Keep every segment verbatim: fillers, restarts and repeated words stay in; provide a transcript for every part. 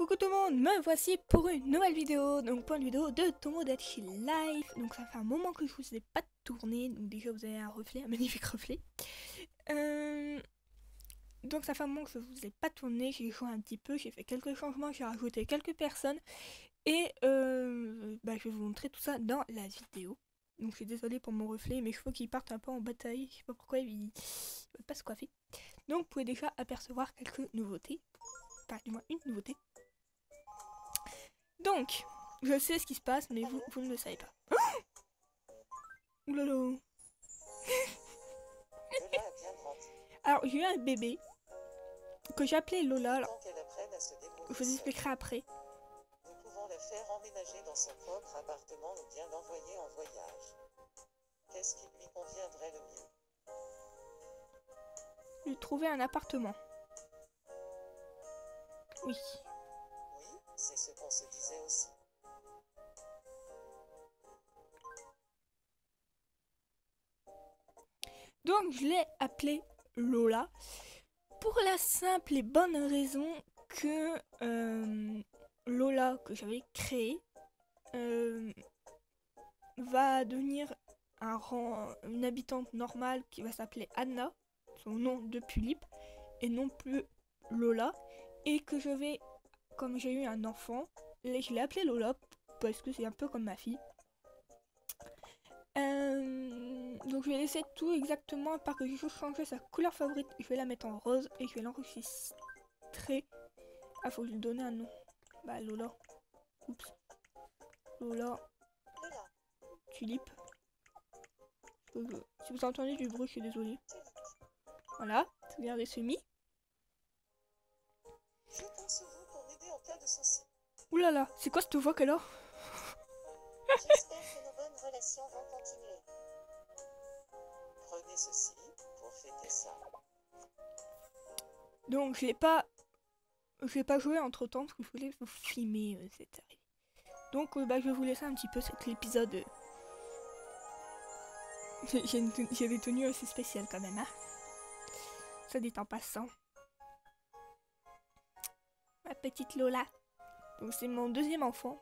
Coucou tout le monde, me voici pour une nouvelle vidéo, donc pour une vidéo de Tomodachi Life. Donc ça fait un moment que je vous ai pas tourné, donc déjà vous avez un reflet, un magnifique reflet. Euh... Donc ça fait un moment que je vous ai pas tourné, j'ai joué un petit peu, j'ai fait quelques changements, j'ai rajouté quelques personnes. Et euh... bah, je vais vous montrer tout ça dans la vidéo. Donc je suis désolée pour mon reflet, mes cheveux qui partent un peu en bataille, je sais pas pourquoi ils ne veulent pas se coiffer. Donc vous pouvez déjà apercevoir quelques nouveautés, enfin du moins une nouveauté. Donc, je sais ce qui se passe, mais vous, vous ne le savez pas. Oh Oulala. Alors, j'ai eu un bébé que j'ai appelé Lola. Alors, je vous expliquerai après. Nous pouvons le faire emménager dans son propre appartement ou bien l'envoyer en voyage. Qu'est-ce qui lui conviendrait le mieux? Lui trouver un appartement. Oui. Oui, c'est ce qu'on se disait aussi. Donc, je l'ai appelé Lola pour la simple et bonne raison que euh, Lola, que j'avais créé, euh, va devenir un rang, une habitante normale qui va s'appeler Anna, son nom de Pulipe, et non plus Lola, et que je vais, comme j'ai eu un enfant, je l'ai appelé Lola parce que c'est un peu comme ma fille. Euh, donc je vais laisser tout exactement, à part que je vais changer sa couleur favorite, je vais la mettre en rose et je vais l'enregistrer. Ah, faut lui donner un nom. Bah Lola. Oups. Lola. Lola. Tulipe. Euh, si vous entendez du bruit, je suis désolée. Voilà, regardez semis. Je pense à vous pour m'aider en cas de souci. Oulala, c'est quoi cette voix qu'elle a? J'espère que nos bonnes relations vont continuer. Prenez ceci pour fêter ça. Donc je l'ai pas, je l'ai pas joué entre temps parce que je voulais vous filmer euh, cette arrivée. Donc euh, bah je vais vous laisser un petit peu cet épisode. Euh... J'ai une ten- j'ai des tenues assez spéciales quand même, hein. Ça dit en passant. Ma petite Lola. Donc c'est mon deuxième enfant.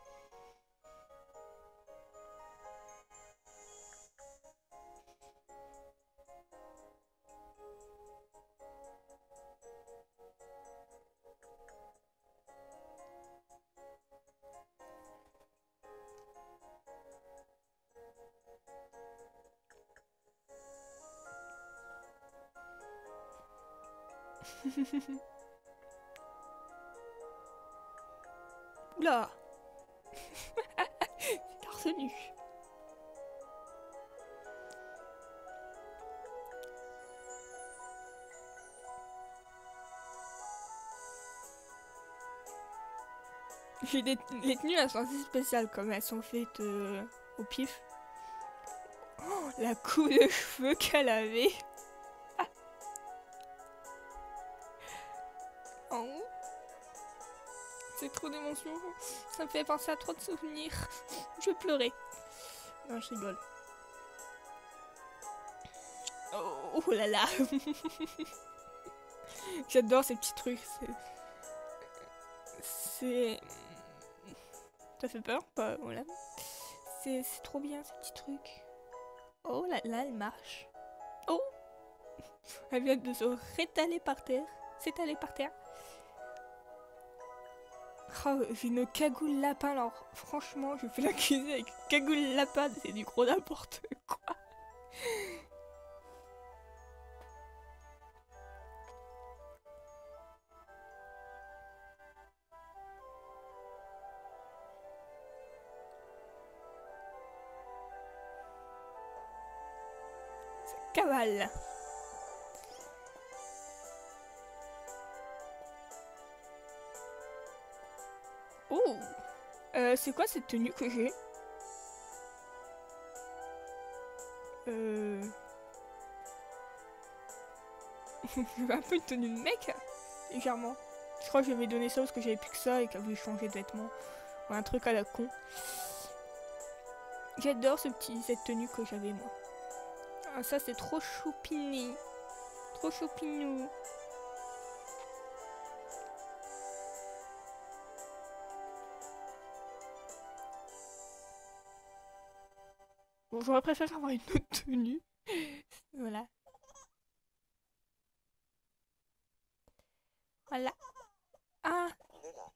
Oula. C'est arsenu. J'ai des les tenues elles sont assez spéciales comme elles sont faites euh, au pif. Oh, la coupe de cheveux qu'elle avait. Ah. Oh. C'est trop d'émotions. Ça me fait penser à trop de souvenirs. Je vais pleurer. Non, je rigole. Oh, oh là là. J'adore ces petits trucs. C'est... Ça fait peur, pas voilà. C'est trop bien ces petits trucs. Oh là là, elle marche. Oh. Elle vient de se rétaler par terre. S'étaler par terre. Oh, j'ai une cagoule lapin, alors franchement, je fais l'accuser avec cagoule lapin, c'est du gros n'importe quoi. C'est cavale. Oh, euh, c'est quoi cette tenue que j'ai? Euh... J'avais un peu une tenue de mec, légèrement. Je crois que j'avais donné ça parce que j'avais plus que ça et qu'elle voulait changer de vêtements. Ou un truc à la con. J'adore ce petit, cette tenue que j'avais moi. Ah, ça c'est trop choupiné. Trop choupinou. Bon, j'aurais préféré avoir une autre tenue. Voilà. Voilà. Ah, Lola.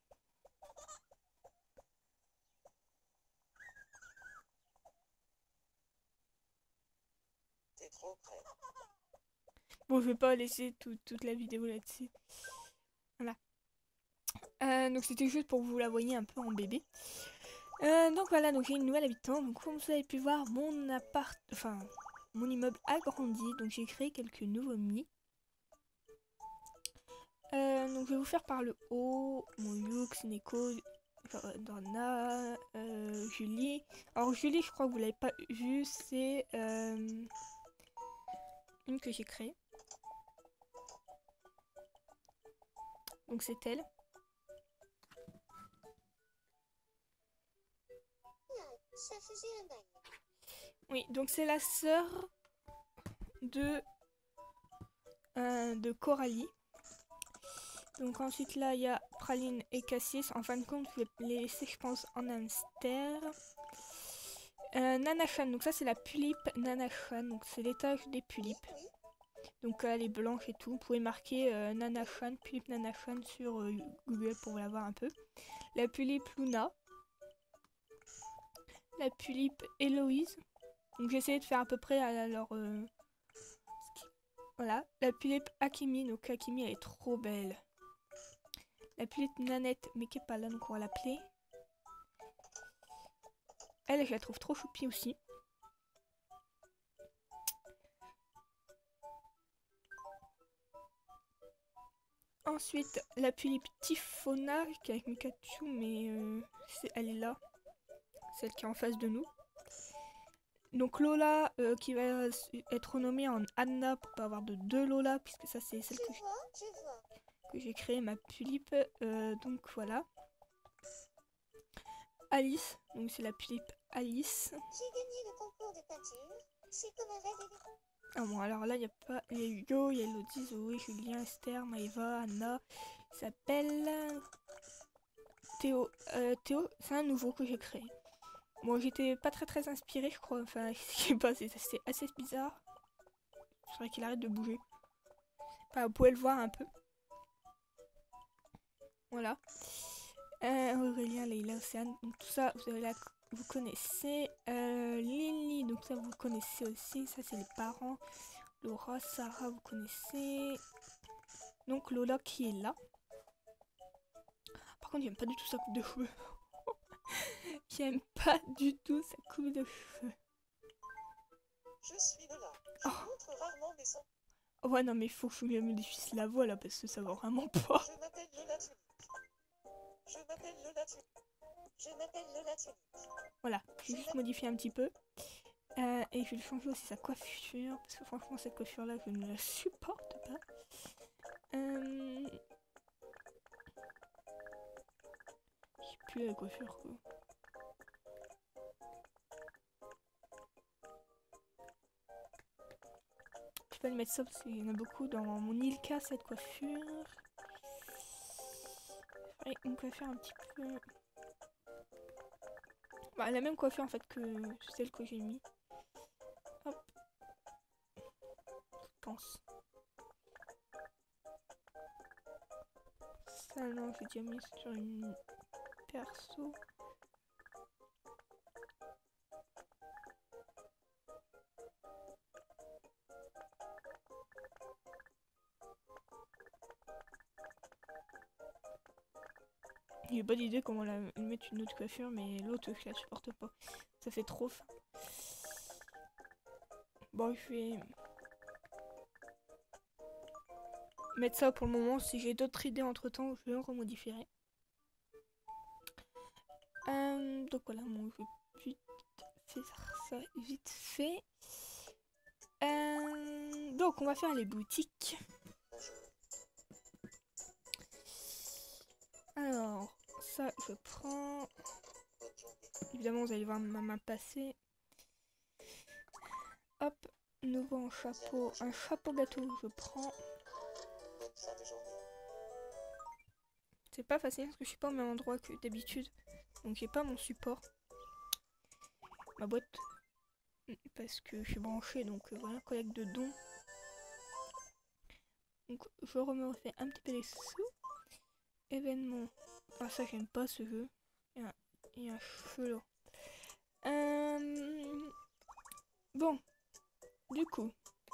T'es trop près. bon, je vais pas laisser tout- toute la vidéo là-dessus. Voilà. Euh, donc c'était juste pour que vous la voyez un peu en bébé. Euh, donc voilà, donc j'ai une nouvelle habitante. Donc comme vous avez pu voir, mon appart, enfin mon immeuble a grandi. Donc j'ai créé quelques nouveaux mi. Euh, donc je vais vous faire par le haut mon Lux, Neko, Donna, euh, Julie. Alors Julie, je crois que vous l'avez pas vue, c'est euh, une que j'ai créée. Donc c'est elle. Ça faisait un an. Oui, donc c'est la sœur de, euh, de Coralie. Donc ensuite là il y a Praline et Cassis. En fin de compte je vais les laisser je pense en hamster. Euh, Nanachan, donc ça c'est la pulipe Nanachan. Donc c'est l'étage des tulipes. Donc euh, elle est blanche et tout. Vous pouvez marquer euh, Nanachan, pulipe Nanachan sur euh, Google pour la voir un peu. La pulipe Luna. La pulipe Héloïse. Donc j'ai essayé de faire à peu près à leur... Euh, voilà. La pulipe Akimi. Donc Akimi elle est trop belle. La pulipe Nanette, mais qui est pas là, donc on va l'appeler. Elle, je la trouve trop choupie aussi. Ensuite, la tulipe Tifona, qui est avec Mikachu, mais euh, c'est, elle est là. Celle qui est en face de nous. Donc Lola, euh, qui va être renommée en Anna pour pas avoir de deux Lola, puisque ça c'est celle que j'ai, que j'ai créée, ma tulipe. Euh, donc voilà. Alice, donc c'est la tulipe Alice. J'ai gagné le concours de peinture. C'est comme un rêve. Ah bon, alors là, il y a pas... Il y a Hugo, il y a Elodie, Zoé, Julien, Esther, Maëva, Anna. Il s'appelle... Théo. Euh, Théo, c'est un nouveau que j'ai créé. Bon, j'étais pas très très inspirée, je crois. Enfin, je sais pas, c'est assez bizarre. Il faudrait qu'il arrête de bouger. Enfin, vous pouvez le voir un peu. Voilà. Euh, Aurélien, Leïla, Océane. Donc tout ça, vous avez la... Vous connaissez. Euh, Lily, donc ça vous connaissez aussi. Ça, c'est les parents. Laura, Sarah, vous connaissez. Donc Lola qui est là. Par contre, j'aime pas du tout sa coupe de cheveux. J'aime pas du tout sa coupe de cheveux. Je suis Lola. Je Oh. montre rarement mes sens. Oh ouais, non, mais faut que je me modifie la voix là parce que ça va vraiment pas. Je m'appelle Lola Tulipe. Je m'appelle Lola Tulipe. Je m'appelle Lola Tulipe. Voilà, je vais juste modifier un petit peu. Euh, et je vais changer aussi sa coiffure. Parce que franchement, cette coiffure là, je ne la supporte pas. Euh... Je sais plus la coiffure quoi. Je vais pas le mettre ça parce qu'il y en a beaucoup dans mon Ilka cette coiffure. Et une coiffure un petit peu... Bah, la même coiffure en fait que celle que j'ai mis. Hop. Je pense. Ça non, j'ai déjà mis sur une perso. J'ai pas d'idée comment la mettre une autre coiffure, mais l'autre je la supporte pas. Ça fait trop fin. Bon, je vais mettre ça pour le moment. Si j'ai d'autres idées entre temps, je le remodifierai. Euh, donc voilà, bon, je vais vite faire ça vite fait. Euh, donc on va faire les boutiques. Alors, ça je prends. Évidemment, vous allez voir ma main passer. Hop, nouveau en chapeau. Un chapeau gâteau, je prends. C'est pas facile parce que je suis pas au même endroit que d'habitude. Donc j'ai pas mon support. Ma boîte. parce que je suis branchée, donc euh, voilà, collecte de dons. Donc je me refais un petit peu les sous. Événement. Ah ça j'aime pas ce jeu. Il y a, il y a un cheveu là. Euh... Bon. Du coup.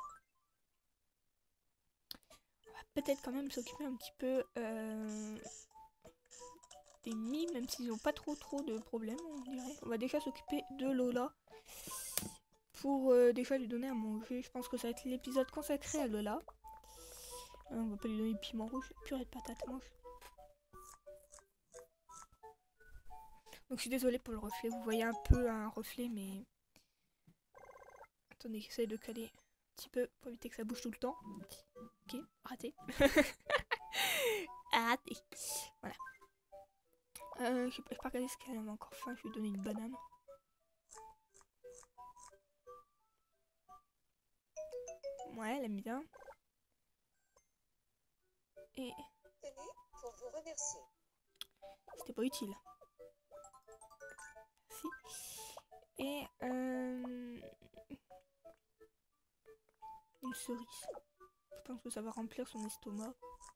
On va peut-être quand même s'occuper un petit peu euh, des Mii, même s'ils n'ont pas trop trop de problèmes, on dirait. On va déjà s'occuper de Lola. Pour euh, déjà lui donner à manger. Je pense que ça va être l'épisode consacré à Lola. Euh, on va pas lui donner du piment rouge. Purée de patates, mange. Donc je suis désolée pour le reflet. Vous voyez un peu un reflet, mais... Attendez, j'essaie de caler un petit peu pour éviter que ça bouge tout le temps. Ok, raté. Raté. Voilà. Euh, je peux pas regarder ce qu'elle avait encore faim. Je vais lui donner une banane. Ouais, elle aime bien. Et... Tenez, pour vous remercier. C'était pas utile. Merci. Et euh... une cerise. Je pense que ça va remplir son estomac.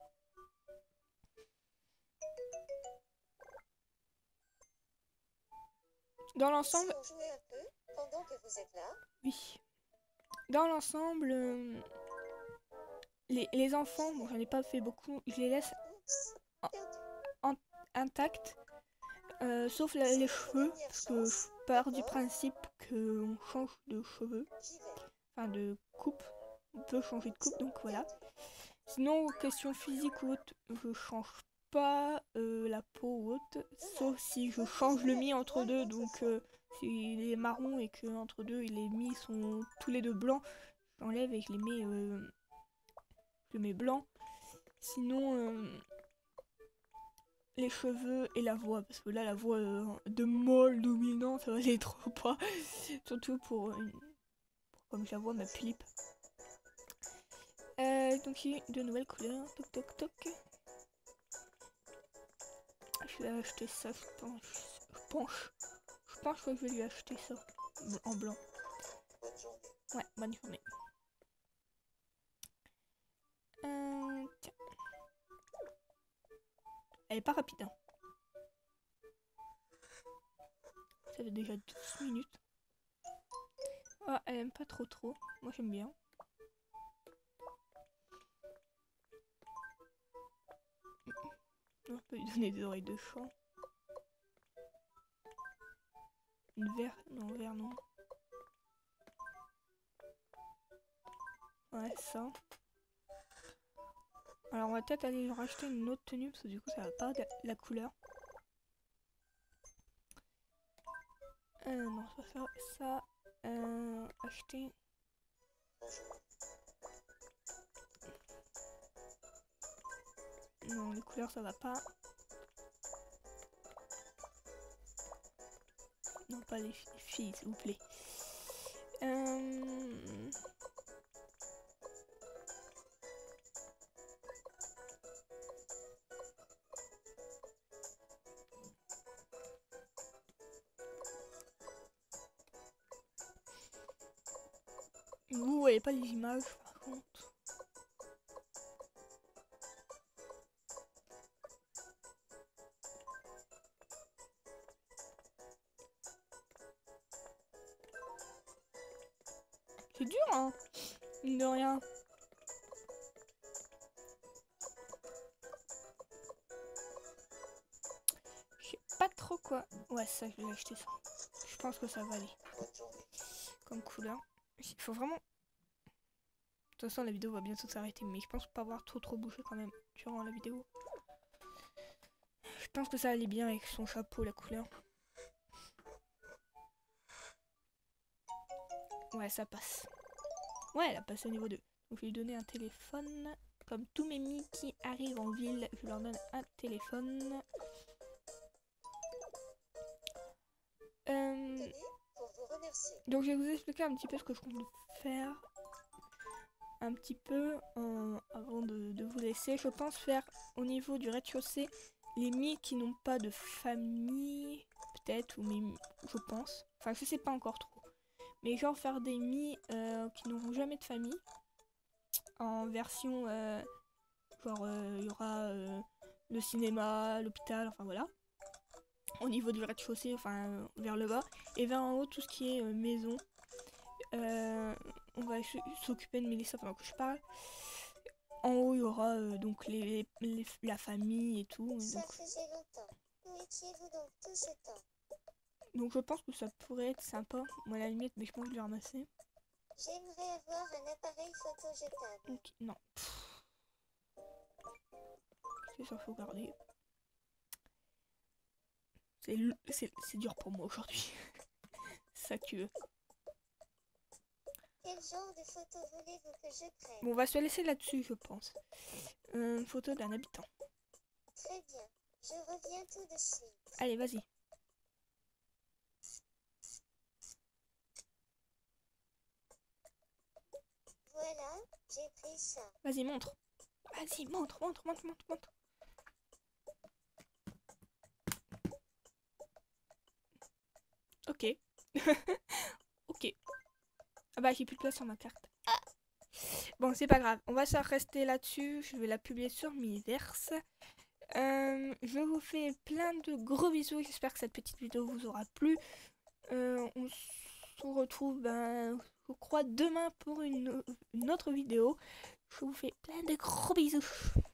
Dans l'ensemble... Si on jouait un peu pendant que vous êtes là. Oui. Dans l'ensemble, euh, les, les enfants, bon j'en ai pas fait beaucoup, je les laisse en, en, intacts, euh, sauf la, les cheveux, parce que je pars du principe qu'on change de cheveux, enfin de coupe, on peut changer de coupe, donc voilà. Sinon, question physique ou autre, je change pas euh, la peau ou autre, sauf si je change le mi entre deux, donc... Euh, s'il est marron et que entre deux les mi sont tous les deux blancs, j'enlève et je les mets euh, je les mets blancs. Sinon euh, les cheveux et la voix, parce que là la voix euh, de molle dominant ça va aller trop pas, surtout pour, une... pour comme je la vois ma pulipe. Euh, donc j'ai de nouvelles couleurs, toc toc toc. Je vais acheter ça, je pense. Je pense. Je pense que je vais lui acheter ça en blanc. Bonne journée. Ouais, bonne journée. Euh, tiens. Elle est pas rapide. Hein. Ça fait déjà douze minutes. Ah, elle aime pas trop trop. Moi j'aime bien. On peut lui donner des oreilles de chat. Une vert, non, vert non. Ouais, ça. Alors on va peut-être aller racheter une autre tenue parce que du coup ça va pas la, la couleur. Euh, non, ça va faire ça. Euh, acheter. Non, les couleurs ça va pas. Non, pas les filles, s'il vous plaît. Euh... Vous voyez pas les images par contre. C'est dur hein, mine de rien. Je sais pas trop quoi. Ouais ça je vais acheter ça. Je pense que ça va aller. Comme couleur. Il faut vraiment... De toute façon la vidéo va bientôt s'arrêter, mais je pense pas avoir trop trop bougé quand même durant la vidéo. Je pense que ça allait bien avec son chapeau, la couleur. Ouais ça passe. Ouais elle a passé au niveau deux. Donc je vais lui donner un téléphone. Comme tous mes Mii qui arrivent en ville, je leur donne un téléphone. Euh... Donc je vais vous expliquer un petit peu ce que je compte faire. Un petit peu euh, avant de, de vous laisser. Je pense faire au niveau du rez-de-chaussée les Mii qui n'ont pas de famille. Peut-être, ou mes... je pense. Enfin je sais pas encore trop. Mais genre faire des mi euh, qui n'auront jamais de famille. En version, euh, genre il euh, y aura euh, le cinéma, l'hôpital, enfin voilà. Au niveau du rez-de-chaussée, enfin euh, vers le bas. Et vers en haut, tout ce qui est euh, maison. Euh, on va s'occuper de Mélissa pendant que je parle. En haut, il y aura euh, donc les, les, la famille et tout. Ça donc... faisait longtemps. Où étiez-vous donc tout ce temps? Donc je pense que ça pourrait être sympa. Moi à la limite, mais je pense que je vais ramasser. J'aimerais avoir un appareil photo jetable. Ok, non. C'est ça, faut garder. C'est dur pour moi aujourd'hui. Ça que... Quel genre de photo voulez-vous que je prenne? Bon, on va se laisser là-dessus, je pense. Une photo d'un habitant. Très bien. Je reviens tout de suite. Allez, vas-y. Voilà, j'ai pris ça. Vas-y, montre. Vas-y, montre, montre, montre, montre, montre. Ok. Ok. Ah bah, j'ai plus de place sur ma carte. Ah. Bon, c'est pas grave. On va s'en rester là-dessus. Je vais la publier sur Miiverse. Euh, je vous fais plein de gros bisous. J'espère que cette petite vidéo vous aura plu. Euh, on se retrouve, ben, je crois, demain pour une, une autre vidéo. Je vous fais plein de gros bisous.